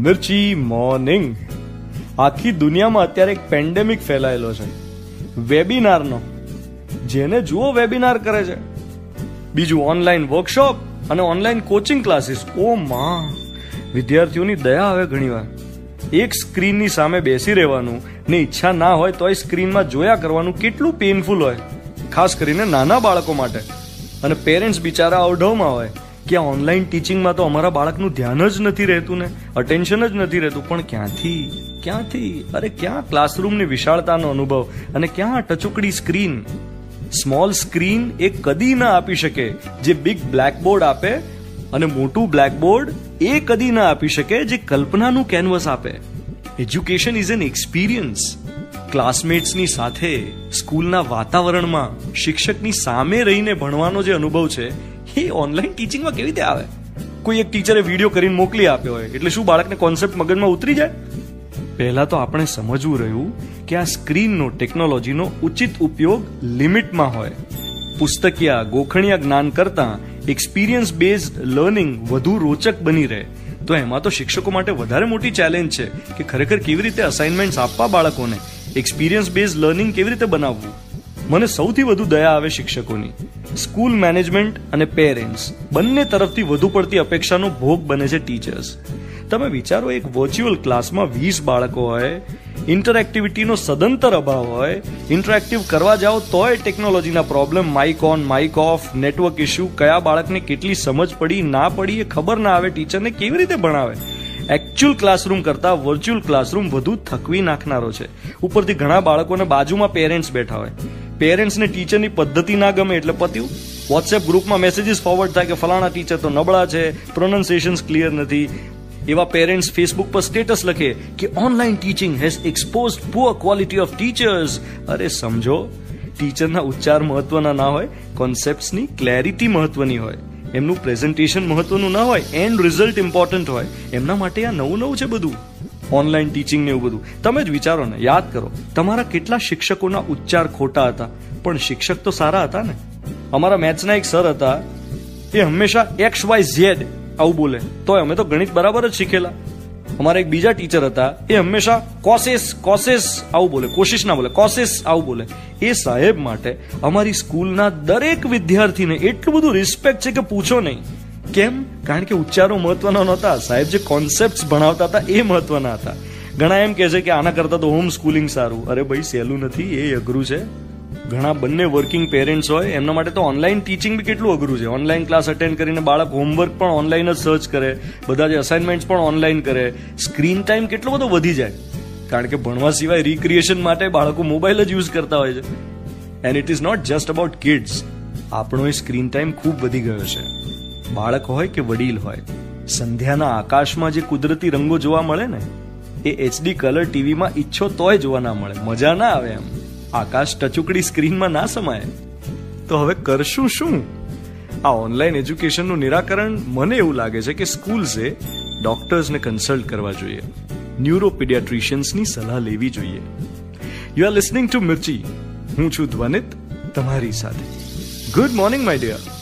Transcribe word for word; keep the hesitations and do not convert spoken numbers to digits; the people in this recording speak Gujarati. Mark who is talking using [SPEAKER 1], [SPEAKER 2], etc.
[SPEAKER 1] મિર્ચી મોર્નિંગ. આખી દુનિયામાં અત્યારે એક પેન્ડેમિક ફેલાયેલો છે, વેબિનારનો. જેને જુઓ વેબિનાર કરે છે. બીજું ઓનલાઈન વર્કશોપ અને ઓનલાઈન કોચિંગ ક્લાસીસ. ઓ માં, વિદ્યાર્થીઓની દયા આવે ઘણીવાર. એક સ્ક્રીનની સામે બેસી રહેવાનું ને ઈચ્છા ના હોય તોય સ્ક્રીનમાં જોયા કરવાનું કેટલું પેઇનફુલ હોય, ખાસ કરીને નાના બાળકો માટે. અને પેરેન્ટ્સ બિચારા અવઢવમાં હોય કે આ ઓનલાઈન ટીચિંગમાં તો અમારા બાળકનું ધ્યાન જ નથી રહેતું ને, અટેન્શન જ નથી રહેતું. પણ ક્યાંથી ક્યાંથી અરે ક્યાં ક્લાસરૂમની વિશાળતાનો અનુભવ અને ક્યાં ટચુકડી સ્ક્રીન. સ્મોલ સ્ક્રીન એ કદી ના આપી શકે જે બિગ બ્લેકબોર્ડ આપે, અને મોટું બ્લેકબોર્ડ એ કદી ના આપી શકે જે કલ્પનાનું કેનવસ આપે. Education is an experience. ક્લાસમેટ્સની સાથે સ્કૂલના વાતાવરણમાં શિક્ષકની સામે રહીને ભણવાનો જે અનુભવ છે એ ઓનલાઈન ટીચિંગમાં કેવી રીતે આવે? કોઈ એક ટીચરે વિડીયો કરીને મોકલી આપ્યો હોય એટલે શું બાળકને કોન્સેપ્ટ મગજમાં ઉતરી જાય? પહેલા તો આપણે સમજવું રહ્યું કે આ સ્ક્રીનનો, ટેકનોલોજીનો ઉચિત ઉપયોગ લિમિટમાં હોય. પુસ્તકિયા ગોખણિયા જ્ઞાન કરતા એક્સપિરિયન્સ બેઝડ લર્નિંગ વધુ રોચક બની રહે. તો એમાં તો શિક્ષકો માટે વધારે મોટી ચેલેન્જ છે કે ખરેખર કેવી રીતે અસાઇનમેન્ટ્સ આપવા બાળકોને, એક્સપિરિયન્સ બેઝડ લર્નિંગ કેવી રીતે બનાવવું. મને સૌથી વધુ દયા આવે શિક્ષકોની. સ્કૂલ મેનેજમેન્ટ અને પેરેન્ટ્સ બંને તરફથી વધુ પડતી અપેક્ષાનો ભોગ બને છે ટીચર્સ. તમે વિચારો, એક વર્ચ્યુઅલ ક્લાસમાં વીસ બાળકો હોય, ઇન્ટરેક્ટિવિટીનો સદંતર અભાવ હોય, ઇન્ટરેક્ટિવ કરવા જાઓ તોય ટેકનોલોજીના problem, mic on, mic off, network issue, કયા બાળકને કેટલી સમજ પડી ના પડી એ ખબર ના આવે, ટીચરને કેવી રીતે ભણાવે. એકચ્યુઅલ ક્લાસરૂમ કરતા વર્ચ્યુઅલ ક્લાસરૂમ વધુ થકવી નાખનારો છે. ઉપરથી ઘણા બાળકોને બાજુમાં પેરેન્ટ્સ બેઠા હોય. પેરેન્ટ્સને ટીચરની પદ્ધતિ ના ગમે એટલે પત્યું. વોટ્સએપ ગ્રુપમાં મેસેજીસ ફોરવર્ડ થાય કે ફલાણા ટીચર તો નબળા છે, પ્રોનાઉન્સિએશન્સ ક્લિયર નથી. એવા પેરેન્ટ્સ ફેસબુક પર સ્ટેટસ લખે કે online teaching has exposed poor quality of teachers. અરે સમજો, ટીચરના ઉચ્ચાર મહત્વના ના હોય, કોન્સેપ્ટ્સની ક્લેરિટી મહત્વની હોય. એમનું પ્રેઝન્ટેશન મહત્વનું ના હોય, એન્ડ રિઝલ્ટ ઇમ્પોર્ટન્ટ હોય. એમના માટે આ નવું નવું છે બધું, ઓનલાઈન ટીચિંગ ને એવું બધું. તમે જ વિચારો ને, યાદ કરો તમારા કેટલા શિક્ષકોના ઉચ્ચાર ખોટા હતા પણ શિક્ષક તો સારા હતા ને. અમારા મેથ્સના એક સર હતા, એ હંમેશા એક્સ વાય ઝેડ આવું બોલે, તો અમે તો ગણિત બરાબર જ શીખેલા. અમારા એક બીજા ટીચર હતા, એ હંમેશા કોશિશ કોશિશ આવું બોલે, કોશિશ ના બોલે, કોશિશ આવું બોલે. એ સાહેબ માટે અમારી સ્કૂલના દરેક વિદ્યાર્થીને એટલું બધું રિસ્પેક્ટ છે કે પૂછો નહીં. કેમ? કારણ કે ઉચ્ચારો મહત્વના નહોતા, સાહેબ જે કોન્સેપ્ટ ભણાવતા હતા એ મહત્વના હતા. ઘણા એમ કહે છે કે આના કરતા તો હોમ સ્કૂલિંગ સારું. અરે ભાઈ, સહેલું નથી, એ અઘરું છે. ઘણા બંને વર્કિંગ પેરેન્ટ્સ હોય એમના માટે તો ઓનલાઈન ટીચિંગ બી કેટલું અઘરું છે. ઓનલાઈન ક્લાસ અટેન્ડ કરીને બાળક હોમવર્ક પણ ઓનલાઈન જ સર્ચ કરે, બધા જે અસાઇનમેન્ટ્સ પણ ઓનલાઈન કરે. સ્ક્રીન ટાઈમ કેટલો બધો વધી જાય, કારણ કે ભણવા સિવાય રિક્રિએશન માટે બાળકો મોબાઈલ જ યુઝ કરતા હોય છે. And it is not just about kids. આપણો એ સ્ક્રીન ટાઈમ ખૂબ વધી ગયો છે. બાળક હોય કે વડીલ હોય, સંધ્યાના આકાશમાં જે કુદરતી રંગો જોવા મળે ને, એ એચડી કલર ટીવીમાં ઈચ્છો તોય જોવા ના મળે, મજા ના આવે. એમ આકાશ ટચુકડી સ્ક્રીનમાં ના સમાય. તો હવે કરશું શું? આ ઓનલાઈન એજ્યુકેશનનું નિરાકરણ મને એવું લાગે છે કે સ્કૂલ્સે ડોક્ટર્સને કન્સલ્ટ કરવા જોઈએ, ન્યુરોપીડિયાટ્રિશિયન્સની સલાહ લેવી જોઈએ. You are listening to Mirchi. હું છું ધ્વનિત, તમારી સાથે. Good morning my dear.